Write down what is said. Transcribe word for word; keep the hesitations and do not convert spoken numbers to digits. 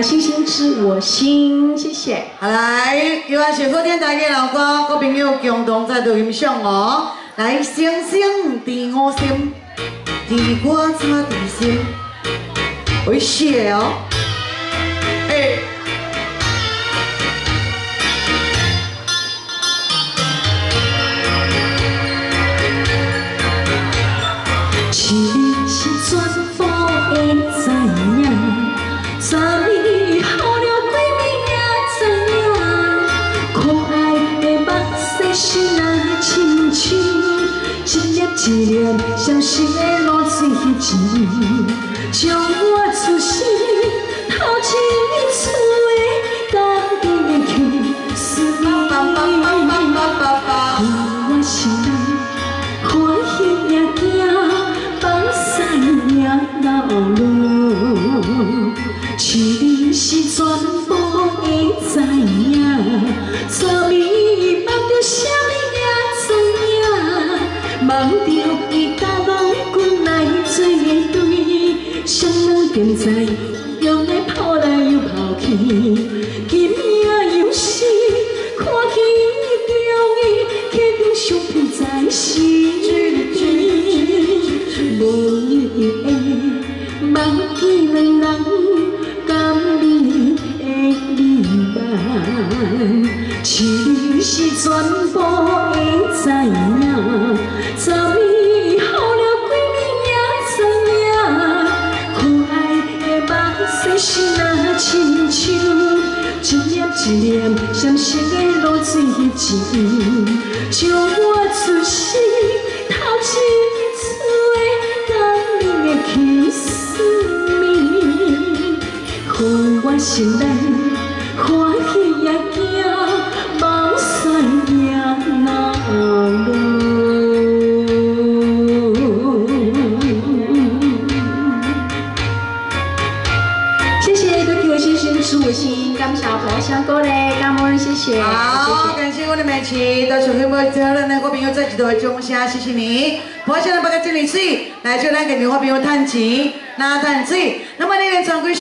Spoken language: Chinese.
星星知我心，谢谢。 好来，由啊小火电台嘅老歌，各朋友共同在度欣赏哦。来，星星伫我心，伫我擦伫心，会写哦。哎。 是你是全部会知影，昨暝好了几暝也知影，可爱的目屎是那亲像一粒一粒相思的露水钱，将我出生头一厝的感动的去思念，我心内欢喜也惊。 老路，是你是全部会知影，昨暝梦着啥物也知影，梦着伊甲郎君来做伙对，双人并在用的抛来又抛去，今夜又是看见着伊，刻上印在心无你的梦见两人甘美的美梦，是你是全部会知影，昨暝好了几暝也知影，可爱的目屎是那亲像一粒一粒闪烁的露水钱，将我出生头一。 去思念，予我心内欢喜也惊，梦散也难落。谢谢各位先生，祝我心，感谢佛香哥嘞，感恩谢谢。 好，感谢我的美琪，到时候我最后呢，我朋友再一度钟声，谢谢你。 我现在把个这里水，来就咱给牛花朋友探钱，拿探水，那么你连常规。